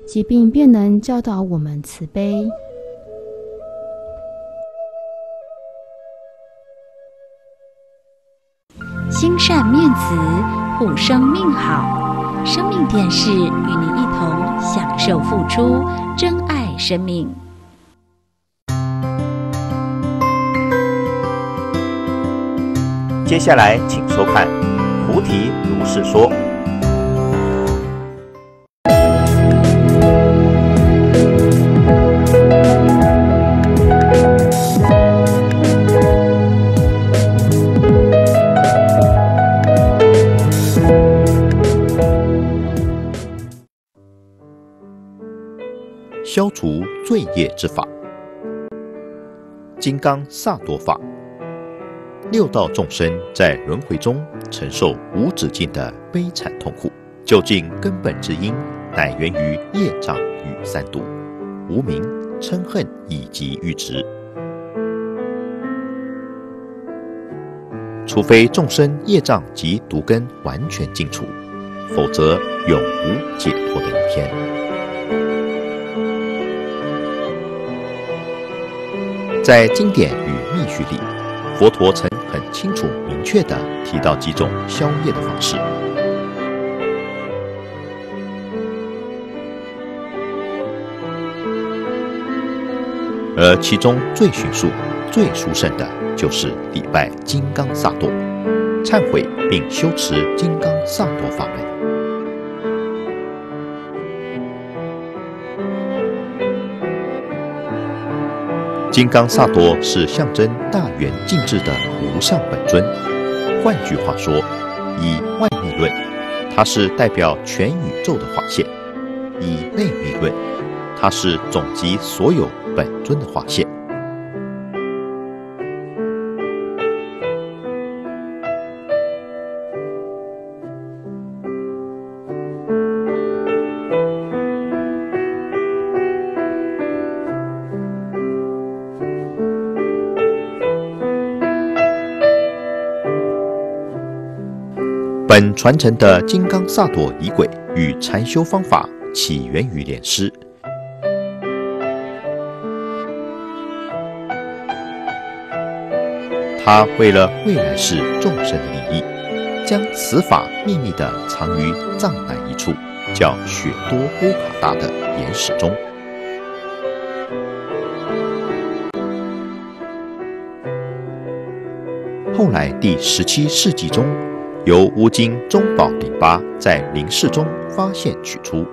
疾病便能教导我们慈悲。 心善念慈，护生命好。生命电视与您一同享受付出，珍爱生命。 接下来请收看《菩提如是说》。消除罪业之法，金刚萨埵法。六道众生在轮回中承受无止境的悲惨痛苦，究竟根本之因，乃源于业障与三毒、无明、嗔恨以及欲执。除非众生业障及毒根完全尽除，否则永无解脱的一天。在经典与密续里，佛陀曾很清楚明确地提到几种消业的方式，而其中最迅速、最殊胜的就是礼拜金刚萨埵，忏悔并修持金刚萨埵法门。金刚萨埵是象征大圆净智的无上本尊，换句话说，以外密论，它是代表全宇宙的化现；以内密论，它是总集所有本尊的化现。本传承的金刚萨埵仪轨与禅修方法起源于莲师。他为了未来世众生的利益，将此法秘密地藏于藏南一处叫雪多波卡达的岩石中。后来第17世纪中，由乌金中宝08在灵室中发现取出。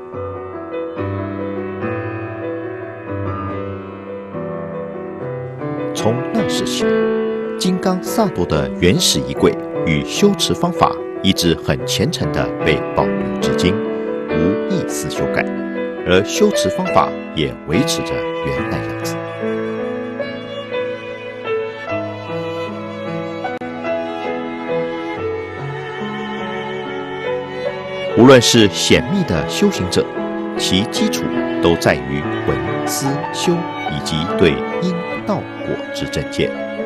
从那时起，金刚萨埵的原始仪轨与修持方法一直很虔诚地被保留至今，无一丝修改，而修持方法也维持着原来样子。无论是显密的修行者，其基础都在于闻思修以及对因道果之正见。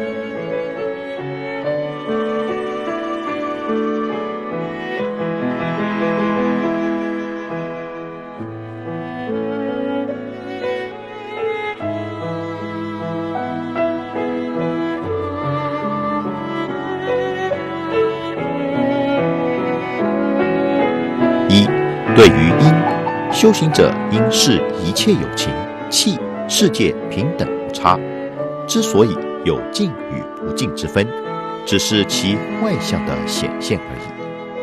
对于因，修行者应视一切有情、器、世界平等无差。之所以有净与不净之分，只是其外相的显现而已。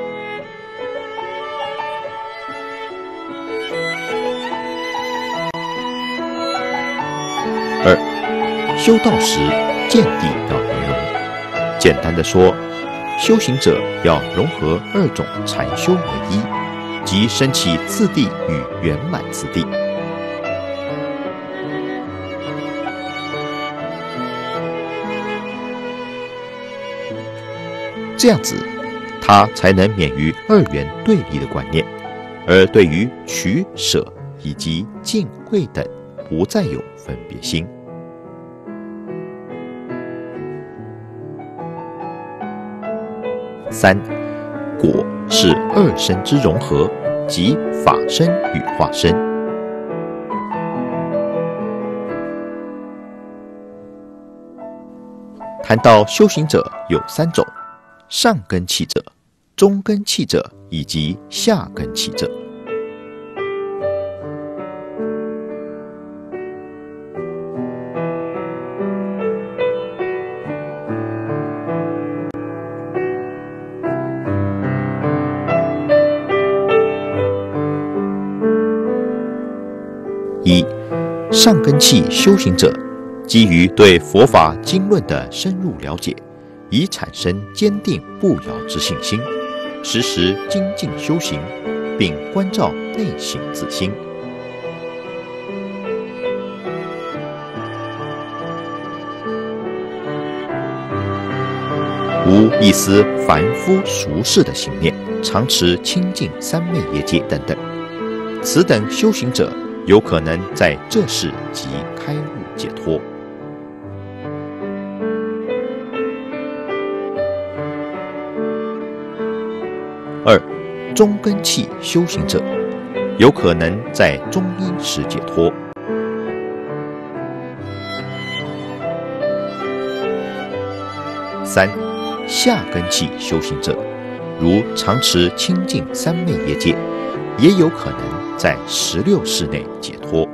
二，修道时见地要圆融。简单的说，修行者要融合二种禅修为一，即升起次第与圆满次第。这样子，他才能免于二元对立的观念，而对于取舍以及敬畏等，不再有分别心。三，果是二身之融合，即法身与化身。 谈到修行者有3种：上根器者、中根器者以及下根器者。一、上根器修行者基于对佛法经论的深入了解，以产生坚定不摇之信心，时时精进修行，并关照内省自心。无一丝凡夫俗世的行念，常持清净三昧业界等等，此等修行者有可能在这世即开悟解脱。2、中根器修行者有可能在中阴时解脱。3、下根器修行者，如常持清净三昧业界，也有可能在16世内解脱。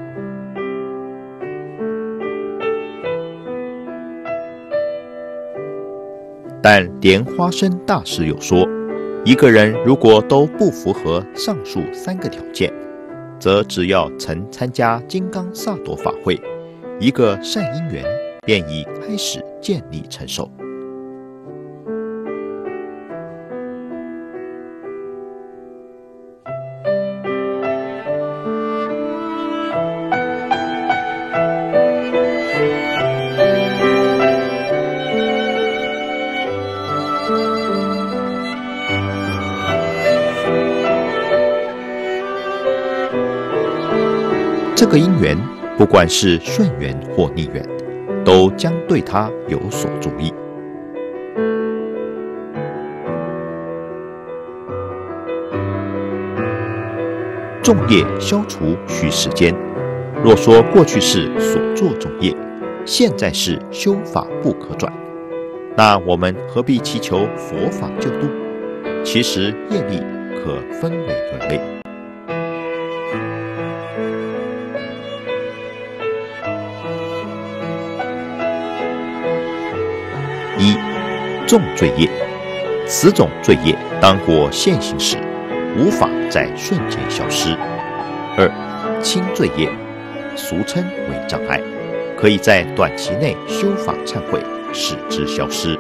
但莲花生大师有说，一个人如果都不符合上述3个条件，则只要曾参加金刚萨埵法会，一个善因缘便已开始建立成熟。这个因缘，不管是顺缘或逆缘，都将对他有所助益。众业消除需时间，若说过去世所作众业，现在是修法不可转，那我们何必祈求佛法救度？其实业力可分为2类。1、重罪业，此种罪业当果现行时，无法在瞬间消失。2、轻罪业，俗称为障碍，可以在短期内修法忏悔，使之消失。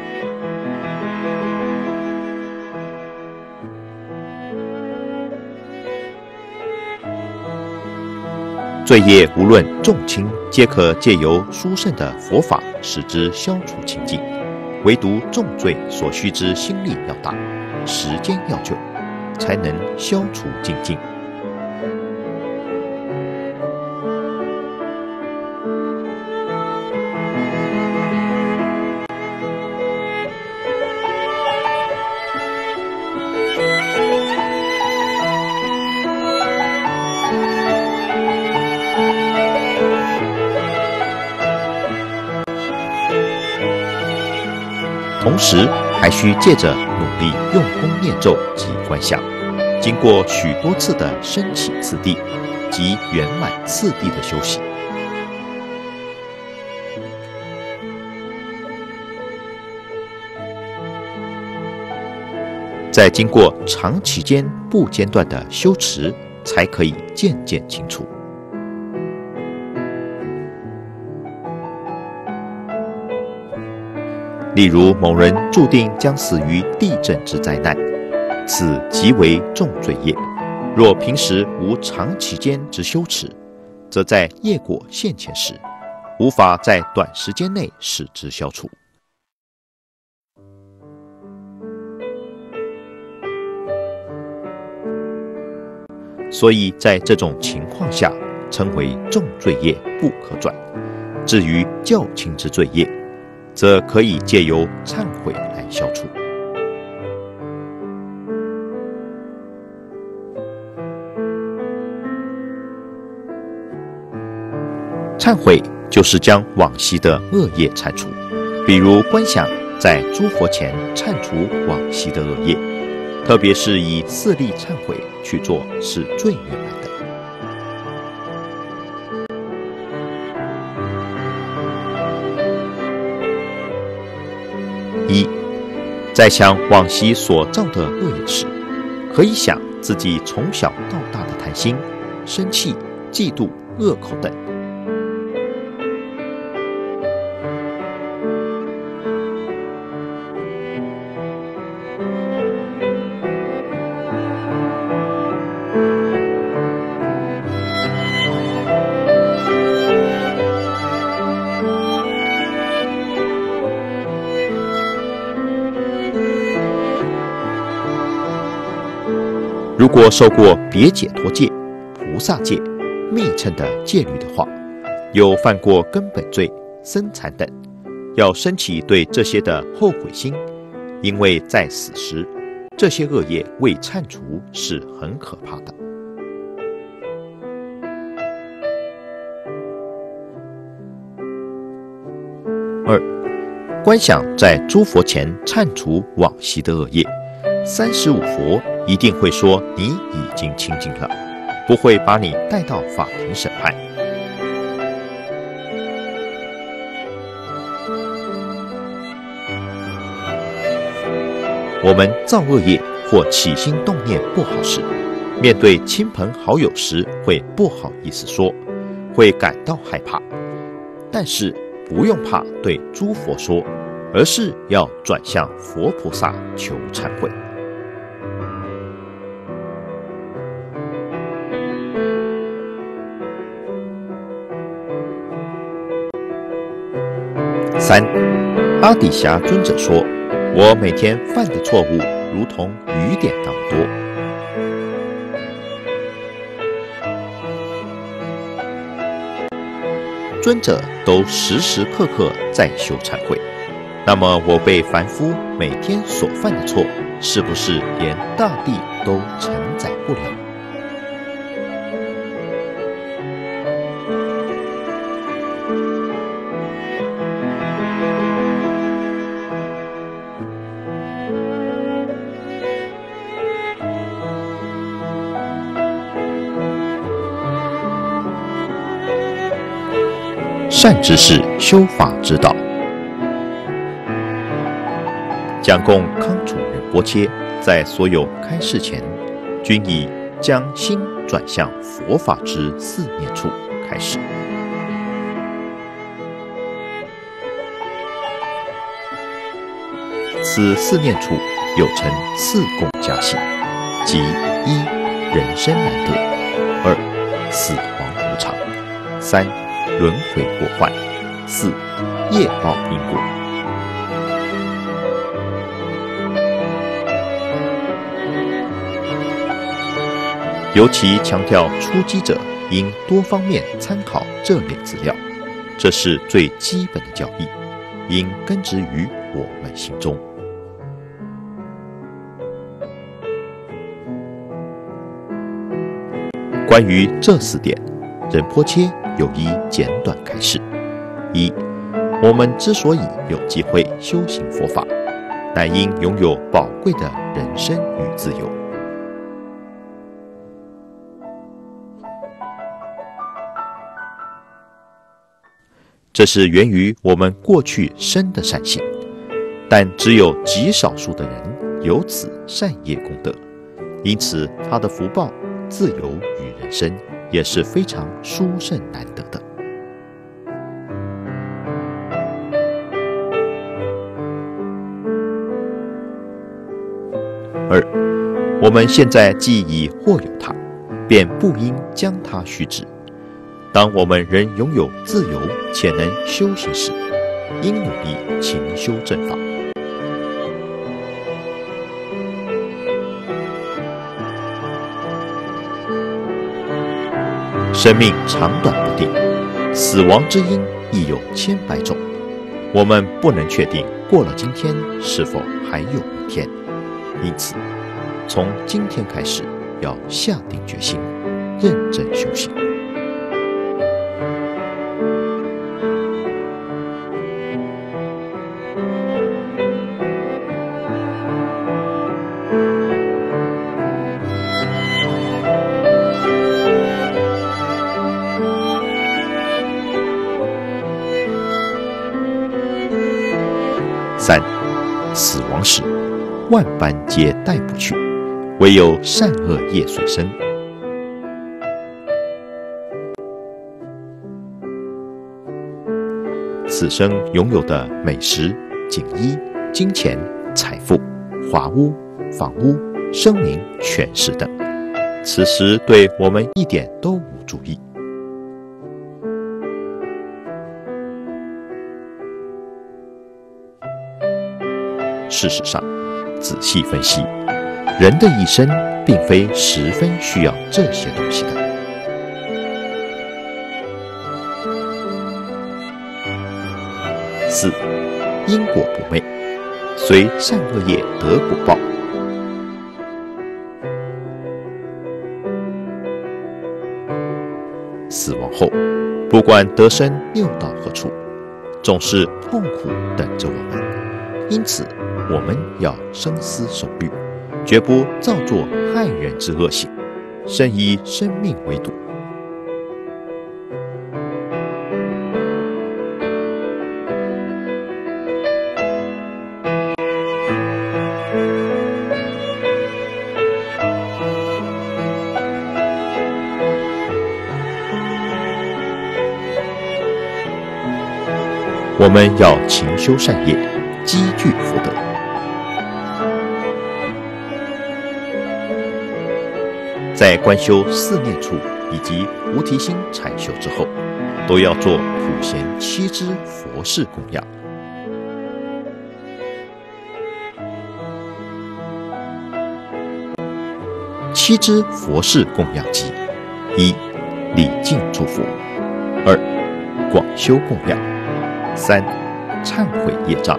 罪业无论重轻，皆可借由殊胜的佛法使之消除清净，唯独重罪所需之心力要大，时间要久，才能消除净尽。同时还需借着努力用功念咒及观想，经过许多次的升起次第及圆满次第的修习，再经过长期间不间断的修持，才可以渐渐清楚。例如某人注定将死于地震之灾难，此即为重罪业。若平时无长期间之修持，则在业果现前时，无法在短时间内使之消除。所以在这种情况下，称为重罪业不可转。至于较轻之罪业，则可以借由忏悔来消除。忏悔就是将往昔的恶业铲除， 比如观想在诸佛前忏除往昔的恶业，特别是以4力忏悔去做，是最圆满的。1. 在想往昔所造的恶业时，可以想自己从小到大的贪心、生气、嫉妒、恶口等。如果受过别解脱戒、菩萨戒、密乘的戒律的话，有犯过根本罪、僧残等，要升起对这些的后悔心，因为在死时，这些恶业未忏除是很可怕的。2. 观想在诸佛前忏除往昔的恶业，35佛一定会说你已经清净了，不会把你带到法庭审判。我们造恶业或起心动念不好时，面对亲朋好友时会不好意思说，会感到害怕，但是不用怕对诸佛说，而是要转向佛菩萨求忏悔。3. 阿底峡尊者说，我每天犯的错误如同雨点那么多。尊者都时时刻刻在修忏悔，那么我辈凡夫每天所犯的错，是不是连大地都承载不了？善知识修法之道。讲供康楚仁波切在所有开示前，均以将心转向佛法之4念处开始。此4念处又称4共加行，即1. 人生难得；2. 死亡无常；3. 轮回过患；4. 业报因果。尤其强调出击者应多方面参考这类资料，这是最基本的教义，应根植于我们心中。关于这4点，仁波切有一简短开示。1. 我们之所以有机会修行佛法，乃因拥有宝贵的人生与自由。这是源于我们过去生的善行，但只有极少数的人有此善业功德，因此他的福报、自由与人生也是非常殊胜难得的。2. 我们现在既已获有它，便不应将它虚掷。当我们仍拥有自由且能修行时，应努力勤修正法。生命长短不定，死亡之因亦有千百种，我们不能确定过了今天是否还有明天，因此从今天开始要下定决心，认真修行。 3. 死亡时，万般皆带不去，唯有善恶业随身。此生拥有的美食、锦衣、金钱、财富、华屋、房屋、声名、权势等，此时对我们一点都无助益。事实上，仔细分析，人的一生并非十分需要这些东西的。4. 因果不昧，随善恶业得果报。死亡后，不管得生又到何处，总是痛苦等着我们。因此，我们要深思熟虑，绝不造作害人之恶行，慎以生命为赌。我们要勤修善业，积聚福德。在观修四念处以及菩提心禅修之后，都要做普贤7支佛事供养。7支佛事供养即：1. 礼敬诸佛； 2. 广修供养； 3. 忏悔业障；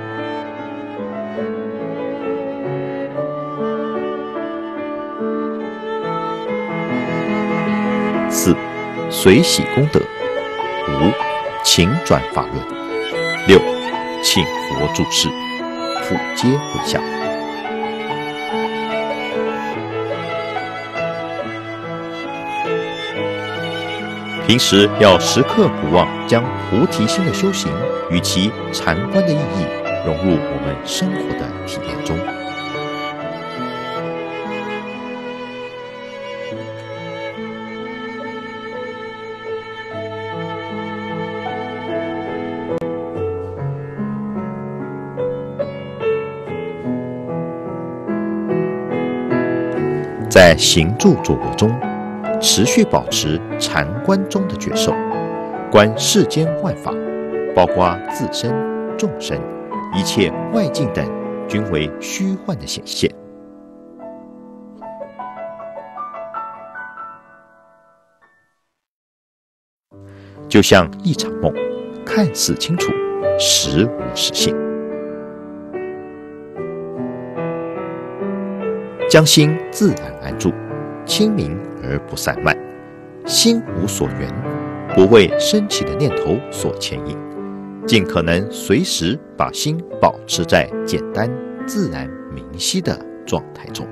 4. 随喜功德； 5. 勤转法轮； 6. 请佛住世，普皆回向。平时要时刻不忘将菩提心的修行与其禅观的意义融入我们生活的体验中。在行住坐卧中，持续保持禅观中的觉受，观世间万法，包括自身、众生、一切外境等，均为虚幻的显现。就像一场梦，看似清楚，实无实性。将心自然安住，清明而不散漫，心无所缘，不为升起的念头所牵引，尽可能随时把心保持在简单、自然、明晰的状态中。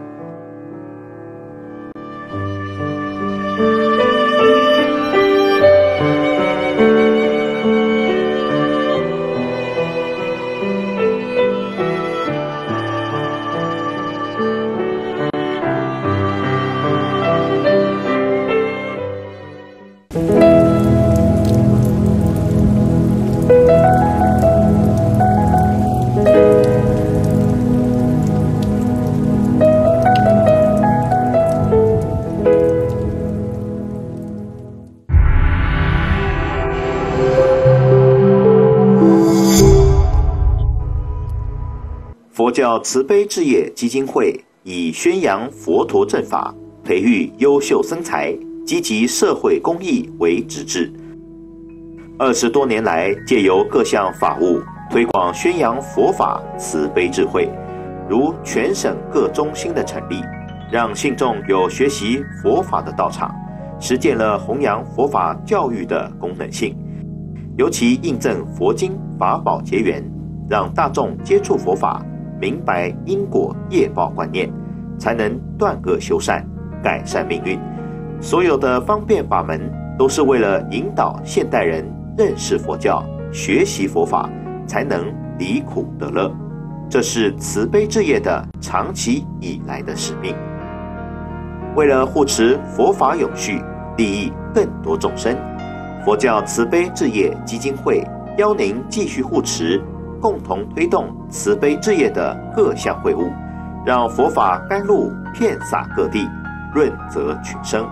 佛教慈悲置业基金会以宣扬佛陀正法、培育优秀僧才、积极社会公益为职志。20多年来，借由各项法务推广宣扬佛法慈悲智慧，如全省各中心的成立，让信众有学习佛法的道场，实践了弘扬佛法教育的功能性。尤其印证佛经法宝结缘，让大众接触佛法，明白因果业报观念，才能断恶修善，改善命运。所有的方便法门，都是为了引导现代人认识佛教，学习佛法，才能离苦得乐，这是慈悲置业的长期以来的使命。为了护持佛法永续，利益更多众生，佛教慈悲置业基金会邀您继续护持，共同推动慈悲置业的各项会务，让佛法甘露遍洒各地，润泽群生。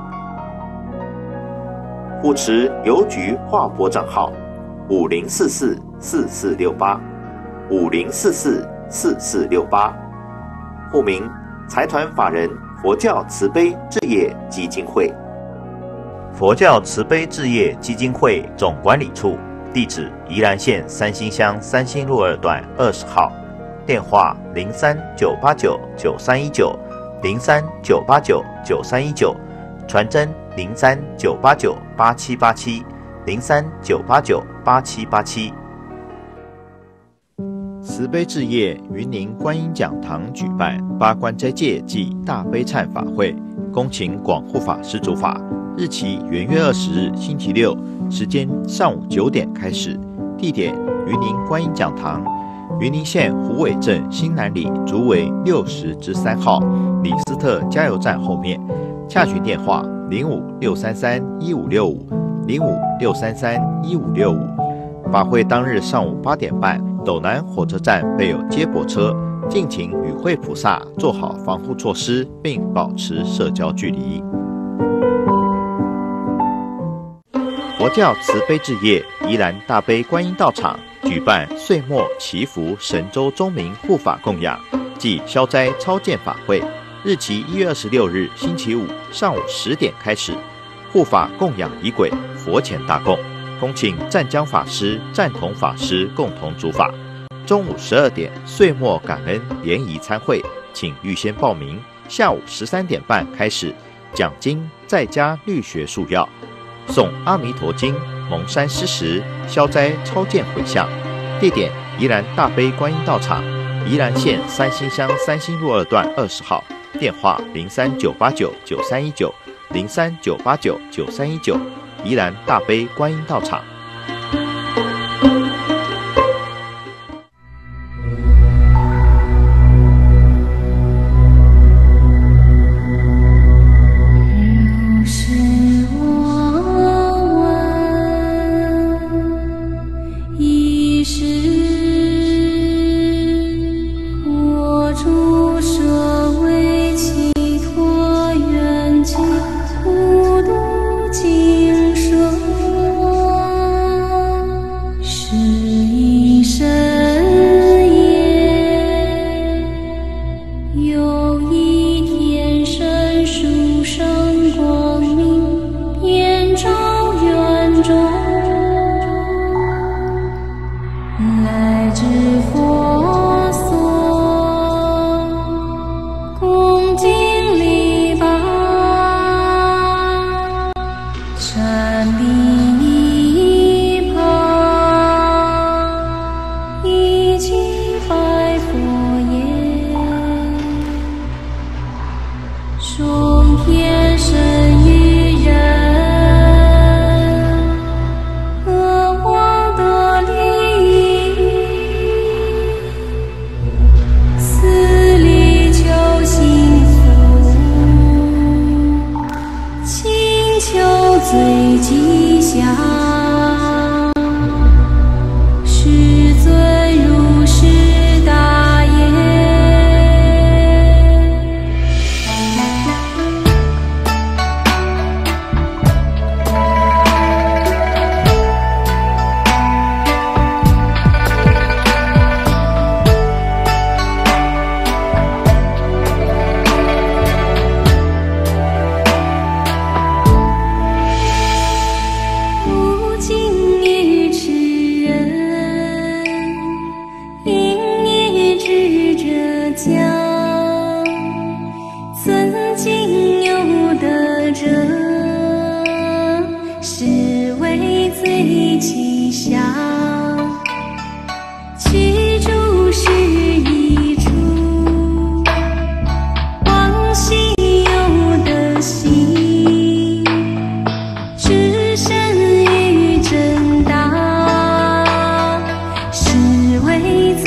护持邮局划拨账号50444468，50444468，户名财团法人佛教慈悲置业基金会。佛教慈悲置业基金会总管理处，地址宜兰县三星乡三星路2段20号，电话03-989-9319，03-989-9319，传真03-989-8787，03-989-8787。慈悲置业云林观音讲堂举办八关斋戒暨大悲忏法会，恭请广护法施主法，日期元月20日星期六，时间上午9点开始，地点云林观音讲堂，云林县虎尾镇新南里竹围60-3号李斯特加油站后面，洽询电话05-633-1565，05-633-1565。法会当日上午8点半，斗南火车站备有接驳车，敬请与会菩萨做好防护措施，并保持社交距离。佛教慈悲置业宜兰大悲观音道场举办岁末祈福神州钟明护法供养暨消灾超荐法会，日期1月26日星期五上午10点开始，护法供养仪轨佛前大供，恭请湛江法师、湛同法师共同主法。中午12点岁末感恩联谊参会，请预先报名。下午13点半开始，讲经在家律学束要，诵阿弥陀经、蒙山施食、消灾超荐回向。地点宜兰大悲观音道场，宜兰县三星乡三星路2段20号，电话03-989-9319，03-989-9319，宜兰大悲观音道场。 是为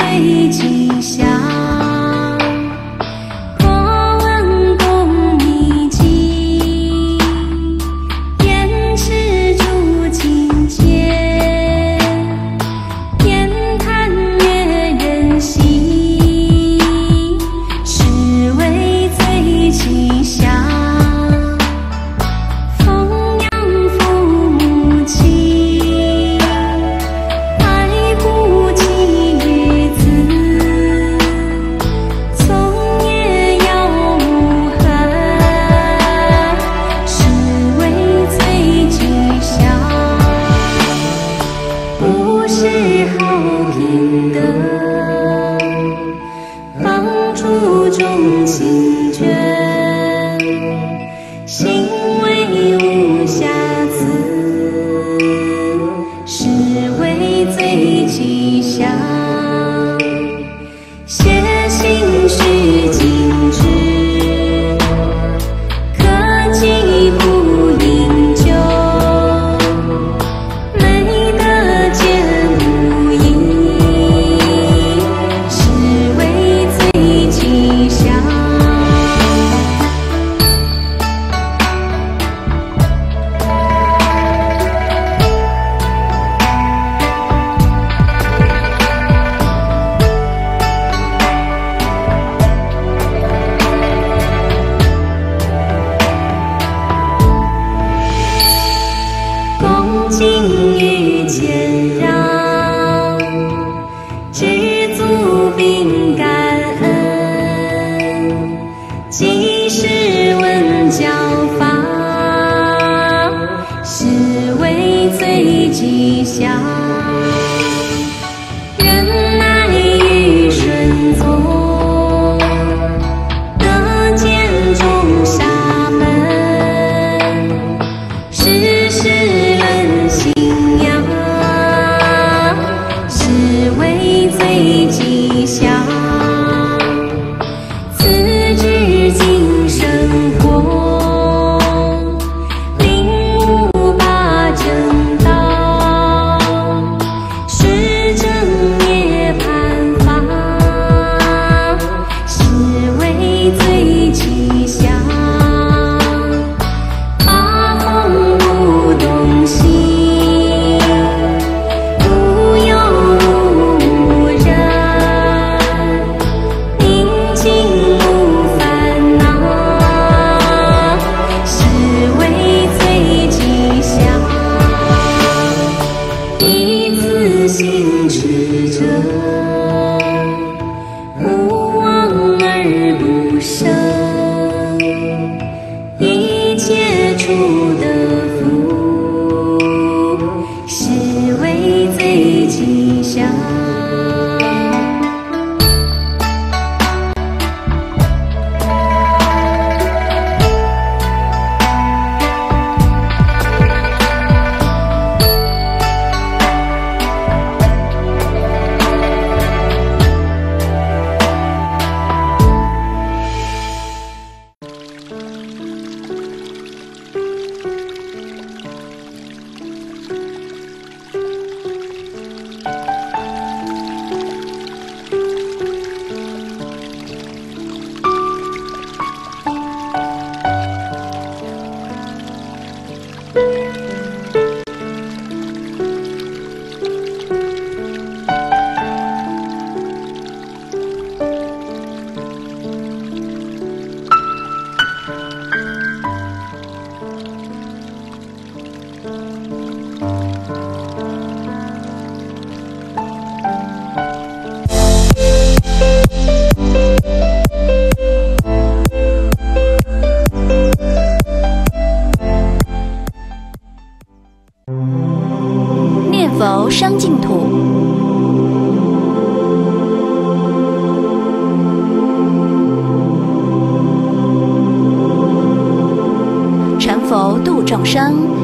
境遇谦让，知足并感恩，即是闻教法，是为最吉祥。人乃于顺从，得见众沙门，世事论信仰，是为最吉祥。此知今生活，领悟八正道，是正涅槃法，是为最吉祥。八风不动心，无有无人，宁静无烦恼，是为最吉祥。一次行持者，无妄而不生，一切处得福，是为最吉祥。 念佛生净土。成佛度众生，